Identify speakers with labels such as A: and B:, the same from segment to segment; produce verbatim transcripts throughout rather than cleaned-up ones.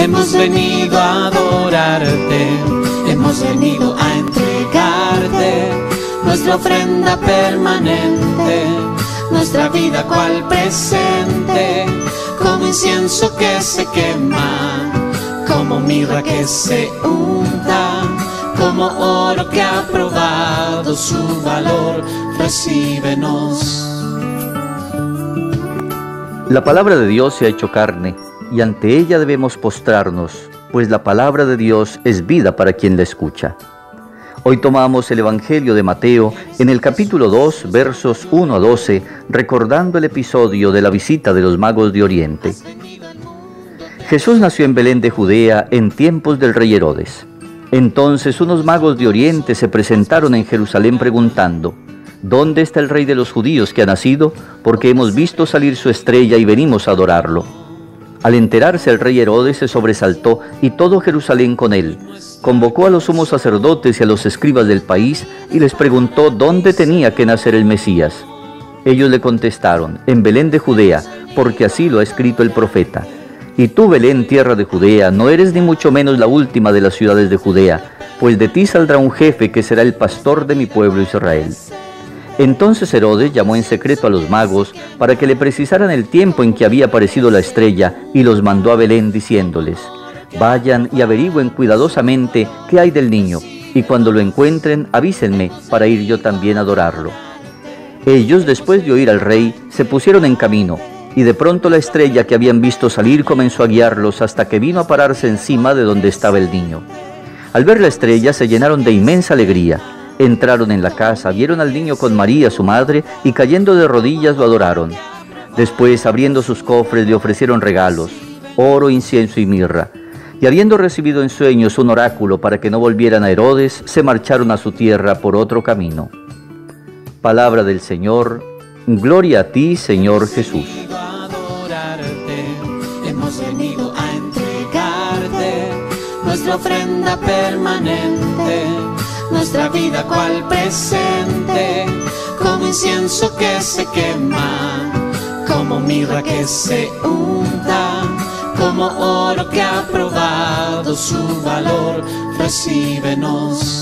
A: Hemos venido a adorarte, hemos venido a entregarte nuestra ofrenda permanente, nuestra vida cual presente, como incienso que se quema, como mirra que se unta, como oro que ha probado su valor. Recíbenos.
B: La palabra de Dios se ha hecho carne, y ante ella debemos postrarnos, pues la palabra de Dios es vida para quien la escucha. Hoy tomamos el Evangelio de Mateo en el capítulo dos, versos uno a doce, recordando el episodio de la visita de los magos de Oriente. Jesús nació en Belén de Judea en tiempos del rey Herodes. Entonces unos magos de Oriente se presentaron en Jerusalén preguntando: ¿Dónde está el rey de los judíos que ha nacido? Porque hemos visto salir su estrella y venimos a adorarlo. Al enterarse el rey Herodes se sobresaltó y todo Jerusalén con él. Convocó a los sumos sacerdotes y a los escribas del país y les preguntó dónde tenía que nacer el Mesías. Ellos le contestaron: en Belén de Judea, porque así lo ha escrito el profeta. Y tú, Belén, tierra de Judea, no eres ni mucho menos la última de las ciudades de Judea, pues de ti saldrá un jefe que será el pastor de mi pueblo Israel. Entonces Herodes llamó en secreto a los magos para que le precisaran el tiempo en que había aparecido la estrella y los mandó a Belén diciéndoles: vayan y averigüen cuidadosamente qué hay del niño, y cuando lo encuentren avísenme para ir yo también a adorarlo. Ellos, después de oír al rey, se pusieron en camino, y de pronto la estrella que habían visto salir comenzó a guiarlos hasta que vino a pararse encima de donde estaba el niño. Al ver la estrella se llenaron de inmensa alegría. Entraron en la casa, vieron al niño con María, su madre, y cayendo de rodillas lo adoraron. Después, abriendo sus cofres, le ofrecieron regalos: oro, incienso y mirra. Y habiendo recibido en sueños un oráculo para que no volvieran a Herodes, se marcharon a su tierra por otro camino. Palabra del Señor. Gloria a ti, Señor Jesús.
A: Hemos venido a entregarte nuestra ofrenda permanente, nuestra vida cual presente, como incienso que se quema, como mirra que se unta, como oro que ha probado su valor. Recíbenos.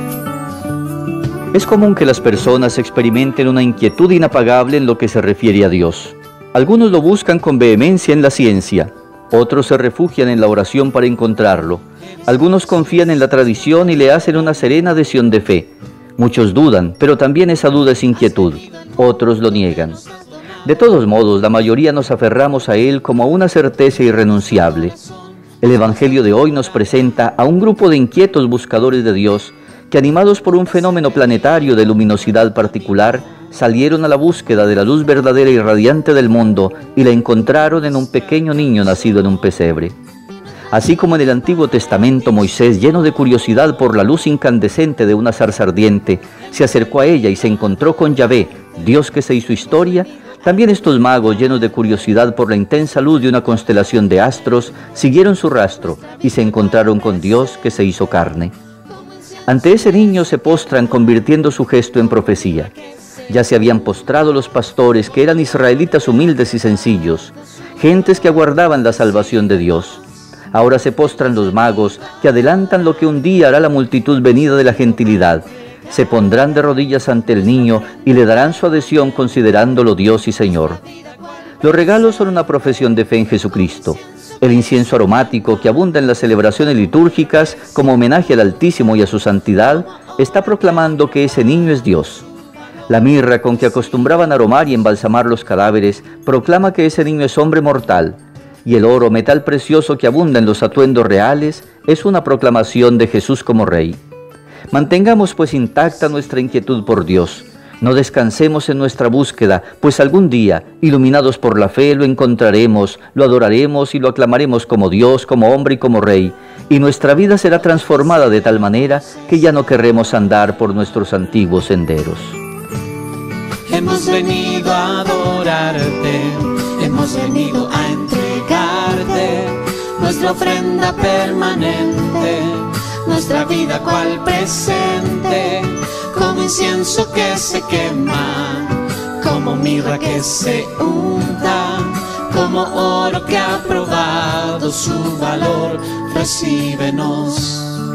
B: Es común que las personas experimenten una inquietud inapagable en lo que se refiere a Dios. Algunos lo buscan con vehemencia en la ciencia, otros se refugian en la oración para encontrarlo. Algunos confían en la tradición y le hacen una serena adhesión de fe. Muchos dudan, pero también esa duda es inquietud. Otros lo niegan. De todos modos, la mayoría nos aferramos a Él como a una certeza irrenunciable. El Evangelio de hoy nos presenta a un grupo de inquietos buscadores de Dios que, animados por un fenómeno planetario de luminosidad particular, salieron a la búsqueda de la luz verdadera y radiante del mundo y la encontraron en un pequeño niño nacido en un pesebre. Así como en el Antiguo Testamento Moisés, lleno de curiosidad por la luz incandescente de una zarza ardiente, se acercó a ella y se encontró con Yahvé, Dios que se hizo historia, también estos magos, llenos de curiosidad por la intensa luz de una constelación de astros, siguieron su rastro y se encontraron con Dios que se hizo carne. Ante ese niño se postran, convirtiendo su gesto en profecía. Ya se habían postrado los pastores, que eran israelitas humildes y sencillos, gentes que aguardaban la salvación de Dios. Ahora se postran los magos, que adelantan lo que un día hará la multitud venida de la gentilidad. Se pondrán de rodillas ante el niño y le darán su adhesión considerándolo Dios y Señor. Los regalos son una profesión de fe en Jesucristo. El incienso aromático que abunda en las celebraciones litúrgicas como homenaje al Altísimo y a su santidad, está proclamando que ese niño es Dios. La mirra con que acostumbraban aromar y embalsamar los cadáveres proclama que ese niño es hombre mortal, y el oro, metal precioso que abunda en los atuendos reales, es una proclamación de Jesús como Rey. Mantengamos pues intacta nuestra inquietud por Dios. No descansemos en nuestra búsqueda, pues algún día, iluminados por la fe, lo encontraremos, lo adoraremos y lo aclamaremos como Dios, como hombre y como Rey, y nuestra vida será transformada de tal manera que ya no querremos andar por nuestros antiguos senderos.
A: Hemos venido a adorarte, hemos venido a entregarte nuestra ofrenda permanente, nuestra vida cual presente, como incienso que se quema, como mirra que se unta, como oro que ha probado su valor, recíbenos.